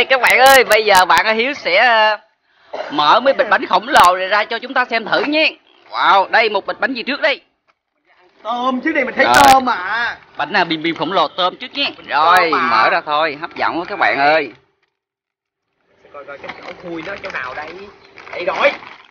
Rồi các bạn ơi, bây giờ bạn Hiếu sẽ mở mấy bịch bánh khổng lồ này ra cho chúng ta xem thử nhé. Wow, đây một bịch bánh gì trước đây? Tôm chứ, đây mình thấy rồi. Tôm mà. Bánh bim bim khổng lồ tôm trước nhé. Rồi mở ra thôi, hấp dẫn quá các bạn ơi. Coi cái chỗ khui nó chỗ nào đây? Đây rồi.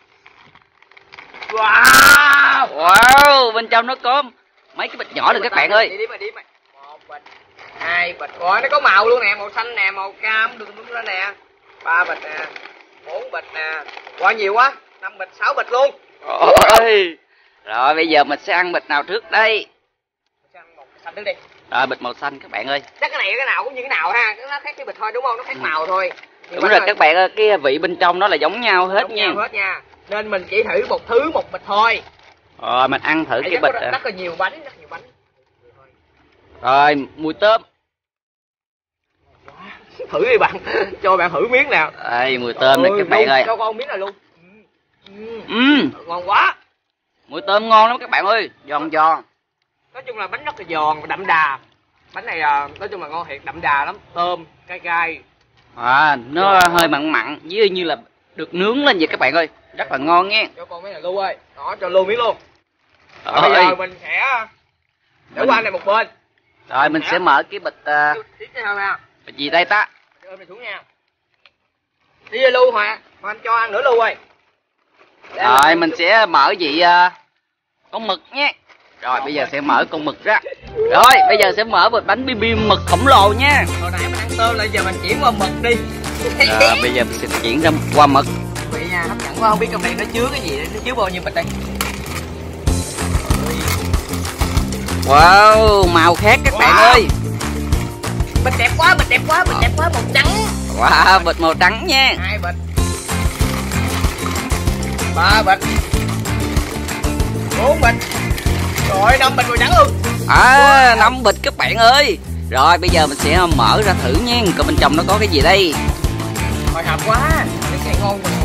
Wow. Wow, bên trong nó có mấy cái bịch nhỏ rồi các bạn ơi. Đi mày. Một bịch, hai bịch, coi nó có màu luôn nè, màu xanh nè, màu cam được đúng đó nè. 3 bịch nè, 4 bịch nè. Quá nhiều quá, 5 bịch, 6 bịch luôn. Ôi. Rồi bây giờ mình sẽ ăn bịch nào trước đây? Sẽ ăn một xanh trước đi. Rồi bịch màu xanh các bạn ơi. Chắc cái này cái nào cũng như cái nào ha, nó khác cái bịch thôi đúng không? Nó khác màu thôi. Đúng rồi các bạn ơi, cái vị bên trong nó là giống nhau hết nha. Giống nhau hết nha. Nên mình chỉ thử một thứ một bịch thôi. Rồi mình ăn thử cái bịch. Rất là nhiều bánh, rất nhiều bánh. Rồi mùi tôm. Thử đi bạn, cho bạn thử miếng nào. Đây mùi tôm này các bạn ơi. Cho con miếng này luôn. Ngon quá. Mùi tôm ngon lắm các bạn ơi, giòn giòn. Nói chung là bánh rất là giòn, đậm đà. Bánh này nói chung là ngon thiệt, đậm đà lắm, tôm, cay cay. Nó hơi mặn mặn, với như là được nướng lên vậy các bạn ơi, rất là ngon nghe. Cho con miếng này Lưu ơi, đó cho Lưu miếng luôn. Bây giờ mình sẽ để qua này một bên. Rồi mình sẽ mở cái bịch bịch gì đây ta? Đưa mình xuống nha. Đi về Lưu Hòa anh cho ăn nữa Lưu ơi. Rồi mình sẽ mở vị con mực nhé. Rồi bây giờ sẽ mở con mực ra. Rồi bây giờ sẽ mở bịch bánh bim bim mực khổng lồ nha. Hồi nãy mình ăn tôm lại giờ mình chuyển qua mực đi. Rồi bây giờ mình sẽ chuyển ra qua mực. Vậy nha, hấp dẫn quá, không biết trong này nó chứa cái gì, nó chứa bao nhiêu bịch đây. Wow, màu khác các bạn ơi. Bịch đẹp quá, màu trắng. Wow, bịch màu trắng nha. 2 bịch. 3 bịch. 4 bịch. Rồi 5 bịch màu trắng luôn. 5 bịch các bạn ơi. Rồi bây giờ mình sẽ mở ra thử nha, coi bên trong nó có cái gì đây. Hồi hộp quá, cái này ngon mực.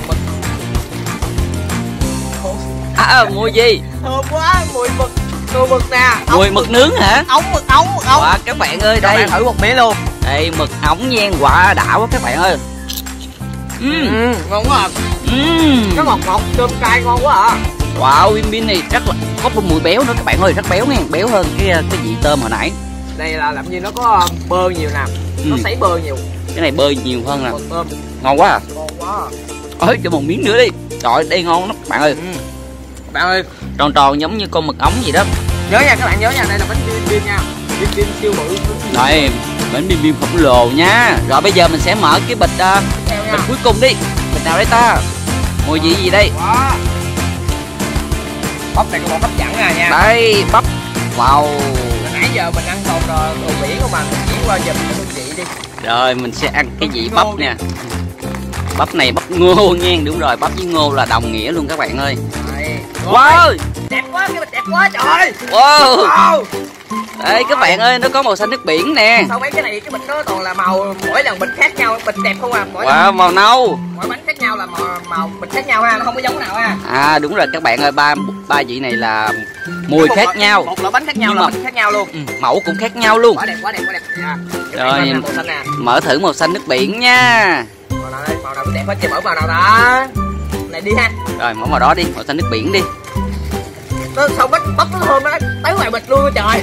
Mùi gì? Thơm quá, mùi mực. Mùi mực nè. Mùi mực nướng hả? Mực ống. Wow, các bạn ơi, đây thử một miếng luôn. Đây mực ống nha, quả đã quá các bạn ơi. Ngon quá. Nó ngọt, cơm cay ngon quá à. Wow, bim bim này rất là có mùi béo nữa các bạn ơi, rất béo nha, béo hơn cái vị tôm hồi nãy. Đây là làm như nó có bơ nhiều nè, nó sấy bơ nhiều. Cái này bơ nhiều hơn nè. Tôm. Ngon quá à. Ngon quá. Ôi, cho một miếng nữa đi. Trời, đây ngon lắm các bạn ơi. Bạn ơi, tròn tròn giống như con mực ống gì đó. Nhớ nha các bạn, nhớ nha, đây là bánh bim bim nha. Bim bim siêu bự. Đây, bánh bim bim khổng lồ nha. Rồi bây giờ mình sẽ mở cái bịch bịch cuối cùng đi. Bịch nào đây ta? Mùi vị gì đây? Wow. Bắp này có một hấp dẫn nha. Đây, bắp. Wow. Nãy giờ mình ăn toàn đồ biển không mà, mình chuyển qua giờ mình ăn hương vị đi. Rồi mình sẽ ăn cái vị bắp nè. Bắp này bắp ngô nha, đúng rồi, bắp với ngô là đồng nghĩa luôn các bạn ơi. Wow, đẹp quá, cái bịch đẹp quá trời. Wow. Đây các bạn ơi, nó có màu xanh nước biển nè. Sao mấy cái này cái bịch nó toàn là màu, mỗi lần bịch khác nhau, bịch đẹp không à. Wow, màu nâu. Mỗi bánh khác nhau là màu bịch khác nhau ha, nó không có giống nào ha. Đúng rồi các bạn ơi, ba vị này là mùi khác nhau. Một loại bánh khác nhau, là bánh khác nhau luôn. Mẫu cũng khác nhau luôn. Quá đẹp. Rồi mở thử màu xanh nước biển nha. Màu nào cũng đẹp hết, chưa mở màu nào đó. Này đi ha. Rồi mở màu đó đi, màu xanh nước biển đi. Nó sao bắp nó thơm đó, tới ngoài bịch luôn trời.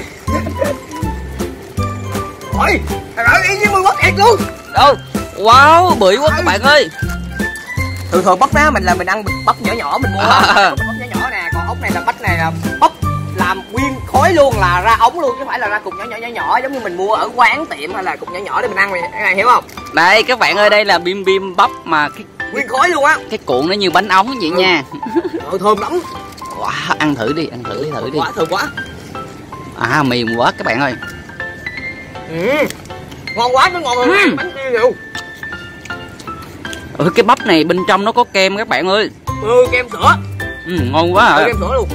Ôi, trời ơi, y như mùi bắp thiệt luôn. Đâu? Wow, bự quá các bạn ơi. Thường bắp đó mình ăn bắp nhỏ mình mua. Bắp nhỏ nè, còn ốc này là bắp bắp làm nguyên khối luôn, là ra ống luôn chứ không phải là ra cục nhỏ giống như mình mua ở quán tiệm hay là cục nhỏ để mình ăn cái này, hiểu không? Đây các bạn ơi, đây là bim bim bắp mà cái nguyên khối luôn á. Cái cuộn nó như bánh ống vậy nha. Thơm lắm. Wow, ăn thử đi. Quá thơm quá. Mềm quá các bạn ơi. Ngon quá, nó ngon hơn bánh kia nhiều. Cái bắp này bên trong nó có kem các bạn ơi. Kem sữa. Ngon quá à. Kem sữa luôn.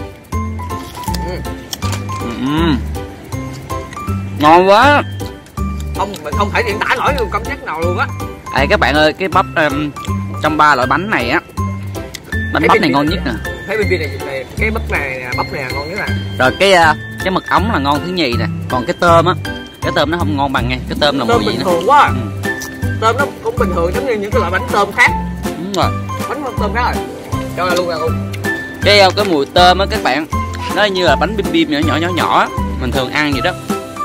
Ngon quá. Mình không thể diễn tả nổi cảm giác nào luôn á. Đây các bạn ơi, cái bắp trong 3 loại bánh này á, bánh bắp này ngon nhất nè. Thấy bên này cái bắp này ngon nhất nè. Rồi cái mực ống là ngon thứ nhì nè. Còn cái tôm á, cái tôm nó không ngon bằng nha. Cái tôm là mùi gì bình thường quá. tôm nó cũng bình thường giống như những cái loại bánh tôm khác. Đúng rồi. Bánh tôm khác rồi. Cho là luôn là luôn. Cái mùi tôm á các bạn, nó như là bánh bim bim nhỏ mình thường ăn vậy đó.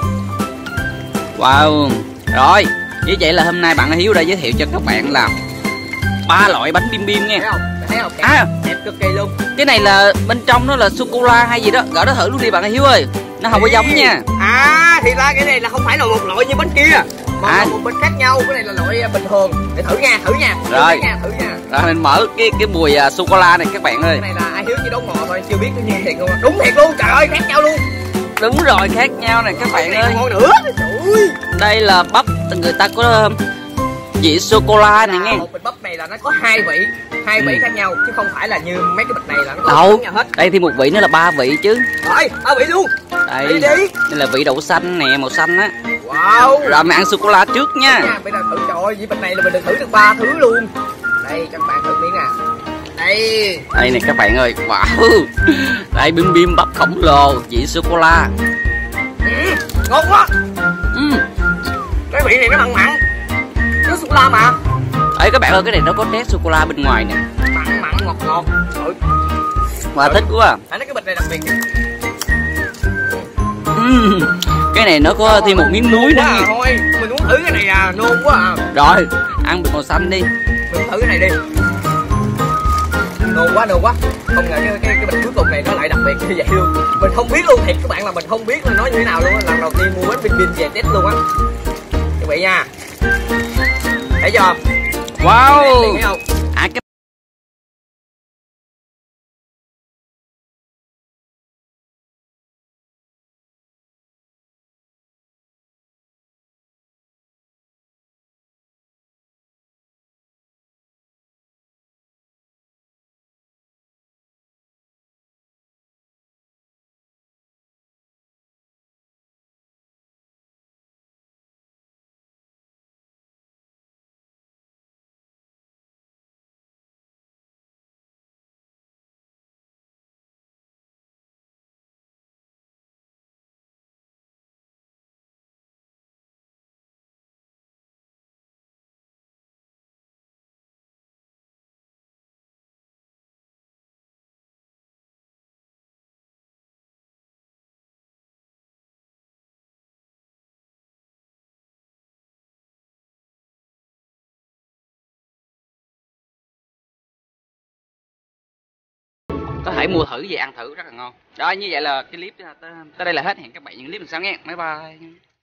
Wow. Rồi, như vậy là hôm nay bạn Hiếu đã giới thiệu cho các bạn là 3 loại bánh bim bim nha. Thấy không? Đẹp cực kỳ luôn. Cái này là bên trong nó là sô cô la hay gì đó, gỡ nó thử luôn đi bạn Hiếu ơi. Nó không có giống nha. Thì ra cái này là không phải là một loại như bánh kia, mà là một bánh khác nhau. Cái này là loại bình thường. Để thử nha. Rồi. Thử nha. Rồi mình mở cái mùi sô cô la này các bạn ơi. Cái này là ai Hiếu chỉ đón ngọt thôi, chưa biết cái như thiệt luôn. Đúng thiệt luôn, trời ơi, khác nhau luôn. Đúng rồi, khác nhau này các bạn ơi. Ngon nữa. Trời. Đây là bắp người ta có vị sô cô la này nghe. Một bịch bắp này là nó có hai vị khác nhau, chứ không phải là như mấy cái bịch này là nó có đâu nhau hết. đây thì một vị nữa là 3 vị chứ. Rồi 3 vị luôn. Đây đây là vị đậu xanh nè, màu xanh á. Wow. Rồi mình ăn sô cô la trước nha. Bây giờ thử, trời ơi, vị bịch này là mình được thử được 3 thứ luôn. Đây các bạn thử miếng nè. Đây này các bạn ơi, wow. Đây bim bim bắp khổng lồ vị sô cô la. Ngon quá. Cái vị này nó mặn mặn, nó sô cô la mà. Đấy các bạn ơi, cái này nó có tét sô cô la bên ngoài nè, mặn ngọt. và thích quá. Phải nói cái bịch này đặc biệt. Cái này nó có thêm một miếng muối nữa. Thôi mình muốn thử cái này nôn quá à. Rồi ăn bịch màu xanh đi. Mình thử cái này đi. Nôn quá. Không ngờ cái bịch cuối cùng này nó lại đặc biệt như vậy luôn. Mình không biết luôn, thiệt các bạn là mình không biết là nó như thế nào luôn á. Lần đầu tiên mua bánh bim bim về test luôn á. Các vị nha. Thấy chưa? Wow. Thấy không? Có thể mua thử về ăn thử rất là ngon. Rồi như vậy là cái clip tới đây là hết. Hẹn các bạn những clip lần sau nha. Bye bye.